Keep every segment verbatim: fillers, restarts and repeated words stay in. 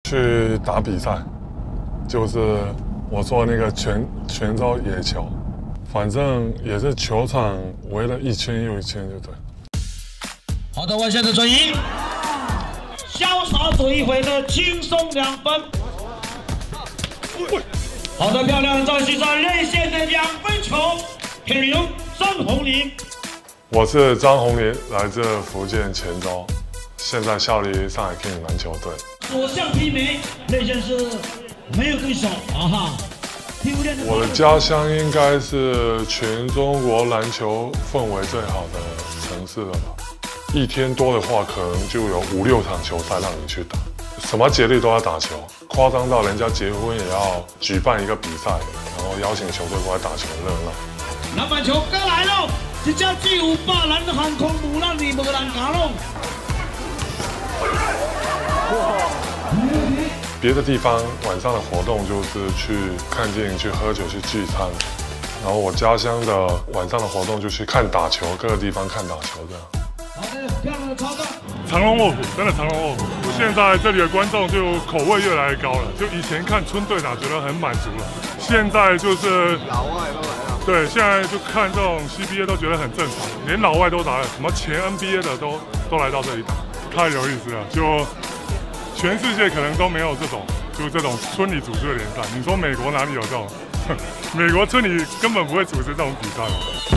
去打比赛，就是我说那个泉泉州野球，反正也是球场围了一圈又一圈，就对。 好的，完成的转移，潇洒走一回的轻松两分。好的，漂亮的赵旭上内线的两分球，片由张宏林。 我是张宏林，来自福建泉州，现在效力上海 King 篮球队。 左向披眉，内线是没有对手啊哈。 我的家乡应该是全中国篮球氛围最好的城市了吧？一天多的话，可能就有五六场球赛让你去打，什么节日都要打球，夸张到人家结婚也要举办一个比赛，然后邀请球队过来打球热闹。 篮板球哥来了，一架巨无霸蓝的航空母让你无人打拢。 别的地方晚上的活动就是去看电影、去喝酒、去聚餐，然后我家乡的晚上的活动就去看打球，各个地方看打球这样。 好的，漂亮的操作。 长龙卧虎，真的长龙卧虎。现在这里的观众就口味越来越高了，就以前看村队打觉得很满足了，现在就是老外都来了。 对，现在就看这种 C B A 都觉得很正常，连老外都来了，什么前 N B A 的都都来到这里打，太有意思了。就全世界可能都没有这种，就是这种村里组织的联赛。你说美国哪里有这种？美国村里根本不会组织这种比赛。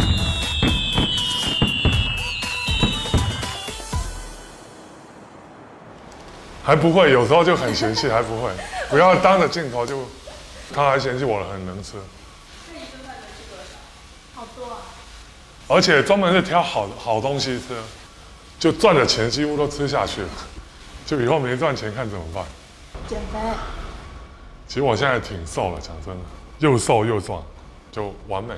还不会，有时候就很嫌弃，还不会。不要当着镜头就，他还嫌弃我很能吃。 那你一顿饭能吃多少？好多啊！ 而且专门是挑好好东西吃，就赚的钱几乎都吃下去了。就以后没赚钱看怎么办？ 减肥。 其实我现在挺瘦了，讲真的，又瘦又壮，就完美。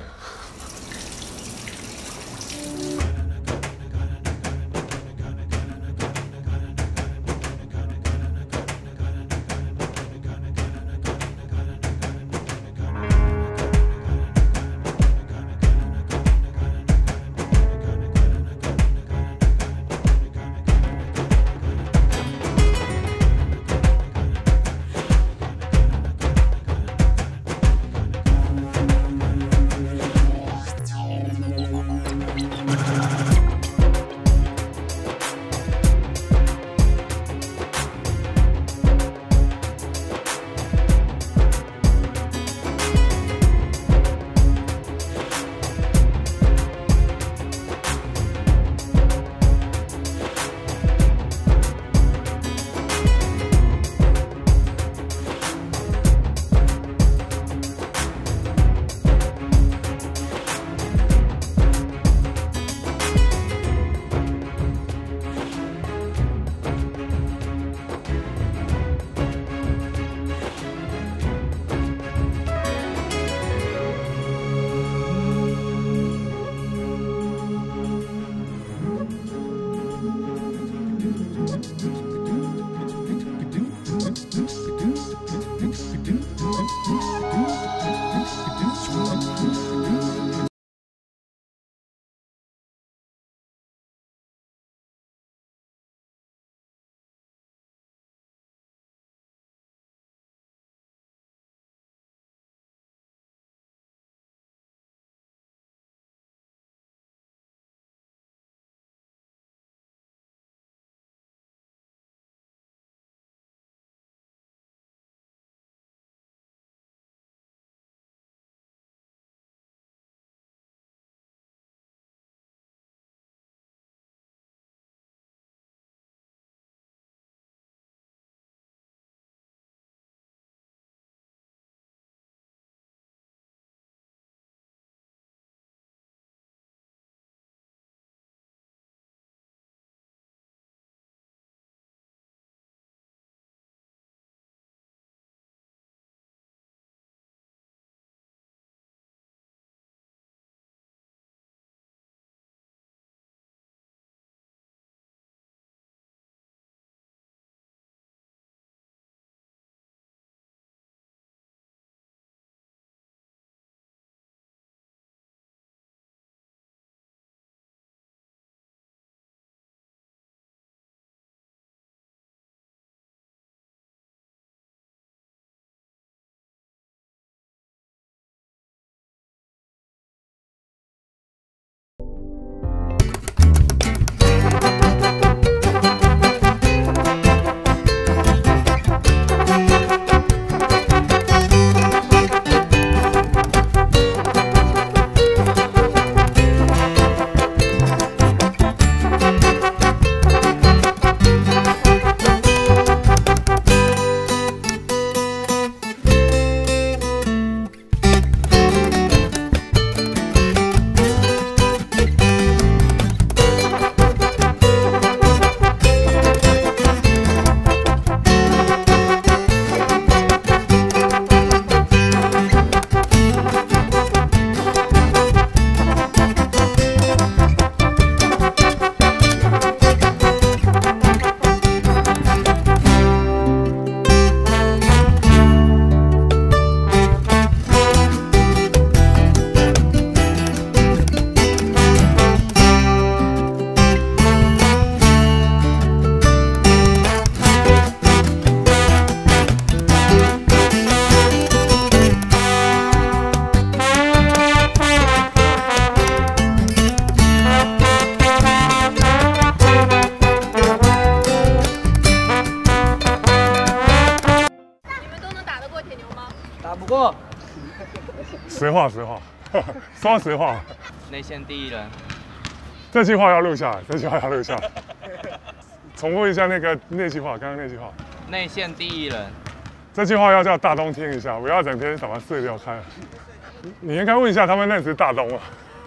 不过。 实话实话，说实话。 内线第一人。 这句话要录下来，这句话要录下来。重复一下那个那句话，刚刚那句话。 内线第一人。 这句话要叫大东听一下，不要整天什么四六开。你应该问一下他们认识大东啊。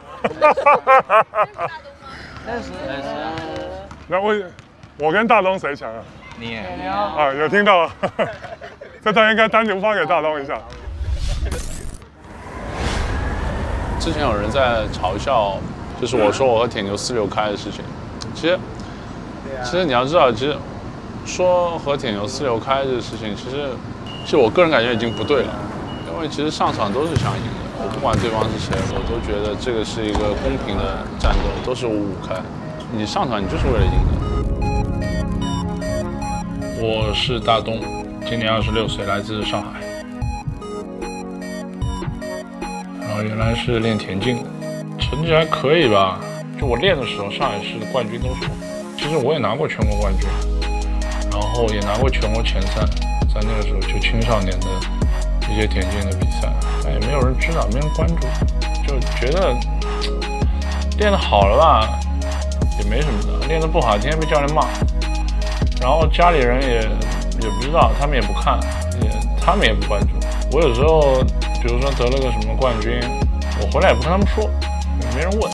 认识认识啊。 那问，我跟大东谁强啊？ 你。 啊，有听到啊？这段应该单独发给大东一下。 之前有人在嘲笑，就是我说我和铁牛四六开的事情。其实，其实你要知道，其实说和铁牛四六开这个事情，其实，其实我个人感觉已经不对了。因为其实上场都是想赢的，我不管对方是谁，我都觉得这个是一个公平的战斗，都是五五开。你上场你就是为了赢的。我是大东，今年二十六岁，来自上海。然后原来是练田径的，成绩还可以吧。就我练的时候，上海市的冠军都是我。其实我也拿过全国冠军，然后也拿过全国前三，在那个时候就青少年的一些田径的比赛，但也没有人知道，没人关注，就觉得练得好了吧，也没什么的；练得不好，天天被教练骂。然后家里人也也不知道，他们也不看，也他们也不关注。我有时候，比如说得了个什么冠军，我回来也不跟他们说，也没人问。